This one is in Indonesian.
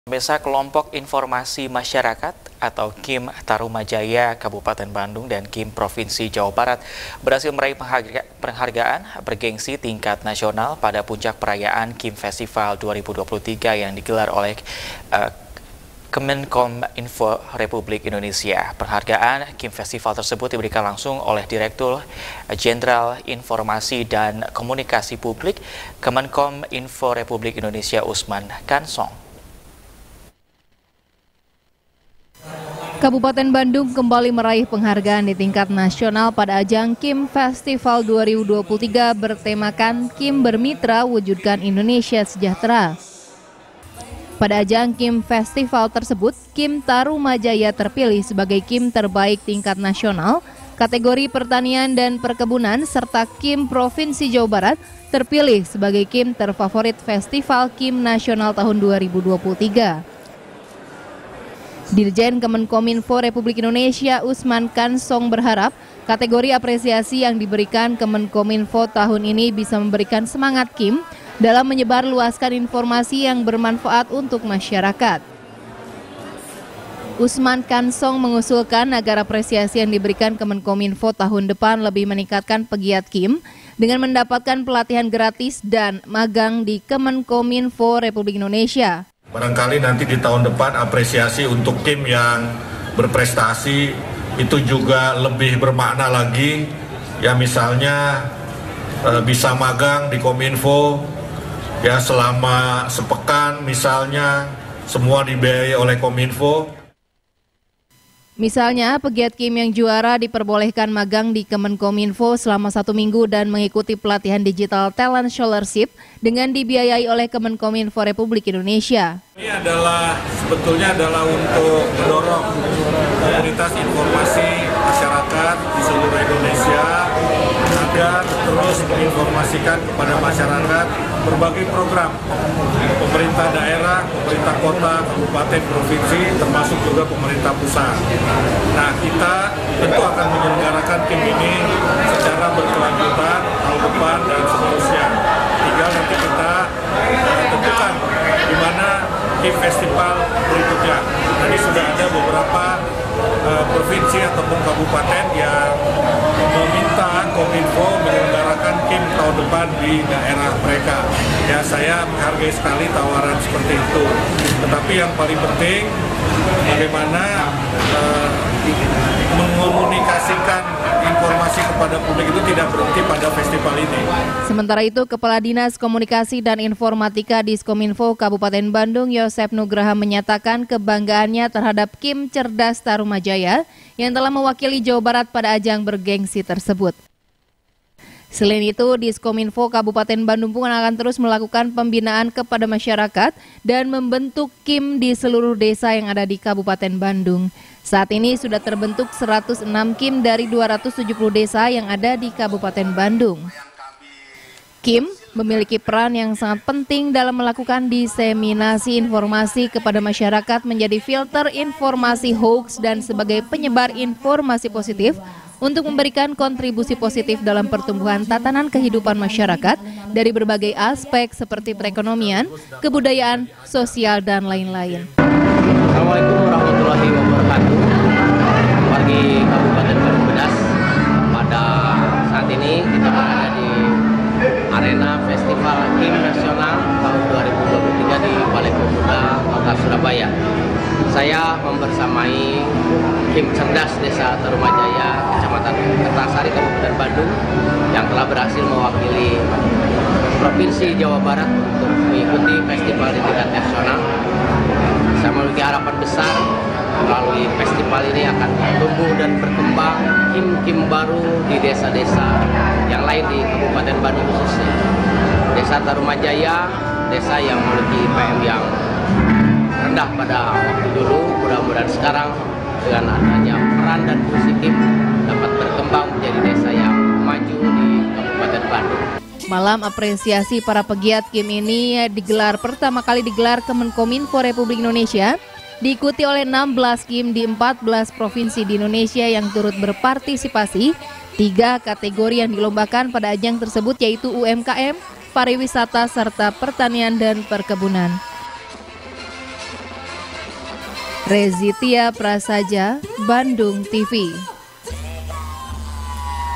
Pemirsa, kelompok informasi masyarakat atau KIM Tarumajaya Kabupaten Bandung dan KIM Provinsi Jawa Barat berhasil meraih penghargaan bergengsi tingkat nasional pada puncak perayaan KIM Festival 2023 yang digelar oleh Kemenkominfo Republik Indonesia. Penghargaan KIM Festival tersebut diberikan langsung oleh Direktur Jenderal Informasi dan Komunikasi Publik Kemenkominfo Republik Indonesia Usman Kansong. Kabupaten Bandung kembali meraih penghargaan di tingkat nasional pada ajang KIM Festival 2023 bertemakan KIM Bermitra Wujudkan Indonesia Sejahtera. Pada ajang KIM Festival tersebut, KIM Tarumajaya terpilih sebagai KIM terbaik tingkat nasional, kategori pertanian dan perkebunan, serta KIM Provinsi Jawa Barat terpilih sebagai KIM terfavorit Festival KIM Nasional tahun 2023. Dirjen Kemenkominfo Republik Indonesia Usman Kansong berharap kategori apresiasi yang diberikan Kemenkominfo tahun ini bisa memberikan semangat KIM dalam menyebarluaskan informasi yang bermanfaat untuk masyarakat. Usman Kansong mengusulkan agar apresiasi yang diberikan Kemenkominfo tahun depan lebih meningkatkan pegiat KIM dengan mendapatkan pelatihan gratis dan magang di Kemenkominfo Republik Indonesia. Barangkali nanti di tahun depan apresiasi untuk tim yang berprestasi itu juga lebih bermakna lagi. Ya misalnya bisa magang di Kominfo ya selama sepekan misalnya, semua dibiayai oleh Kominfo. Misalnya, pegiat KIM yang juara diperbolehkan magang di Kemenkominfo selama 1 minggu dan mengikuti pelatihan digital talent scholarship dengan dibiayai oleh Kemenkominfo Republik Indonesia. Ini sebetulnya adalah untuk mendorong komunitas informasi masyarakat di seluruh Indonesia agar terus menginformasikan kepada masyarakat berbagai program pemerintah daerah, pemerintah kota, kabupaten, provinsi, termasuk juga pemerintah pusat. Nah, kita tentu akan menyelenggarakan KIM ini secara berkelanjutan tahun depan dan seterusnya. Tinggal nanti kita tentukan di mana KIM Festival berikutnya. Tadi sudah ada beberapa provinsi ataupun kabupaten yang meminta Kominfo menyelenggarakan KIM tahun depan di daerah mereka. Ya, saya menghargai sekali tawaran seperti itu. Tetapi yang paling penting bagaimana mengkomunikasikan informasi kepada publik itu tidak berhenti pada festival ini. Sementara itu, Kepala Dinas Komunikasi dan Informatika Diskominfo Kabupaten Bandung Yosef Nugraha menyatakan kebanggaannya terhadap KIM Cerdas Tarumajaya yang telah mewakili Jawa Barat pada ajang bergengsi tersebut. Selain itu, Diskominfo Kabupaten Bandung pun akan terus melakukan pembinaan kepada masyarakat dan membentuk KIM di seluruh desa yang ada di Kabupaten Bandung. Saat ini sudah terbentuk 106 KIM dari 270 desa yang ada di Kabupaten Bandung. KIM memiliki peran yang sangat penting dalam melakukan diseminasi informasi kepada masyarakat, menjadi filter informasi hoax dan sebagai penyebar informasi positif untuk memberikan kontribusi positif dalam pertumbuhan tatanan kehidupan masyarakat dari berbagai aspek seperti perekonomian, kebudayaan, sosial, dan lain-lain. Assalamualaikum warahmatullahi wabarakatuh. Wargi Kabupaten Bandung Bedas, pada saat ini kita berada di arena Festival KIM Nasional tahun 2023 di Balai Pemuda Kota Surabaya. Saya membersamai KIM Cerdas Desa Tarumajaya, Kecamatan Kertasari, Kabupaten Bandung, yang telah berhasil mewakili Provinsi Jawa Barat untuk mengikuti festival di tingkat nasional. Saya memiliki harapan besar melalui festival ini akan tumbuh dan berkembang KIM-KIM baru di desa-desa yang lain di Kabupaten Bandung khususnya. Desa Tarumajaya, desa yang memiliki IPM yang rendah pada waktu dulu, mudah-mudahan sekarang dengan adanya peran dan fungsi KIM dapat berkembang menjadi desa yang maju di Kabupaten Bandung. Malam apresiasi para pegiat KIM ini pertama kali digelar Kemenkominfo Republik Indonesia, diikuti oleh 16 KIM di 14 provinsi di Indonesia yang turut berpartisipasi. 3 kategori yang dilombakan pada ajang tersebut yaitu UMKM, pariwisata, serta pertanian dan perkebunan. Rezitia Prasaja, Bandung TV.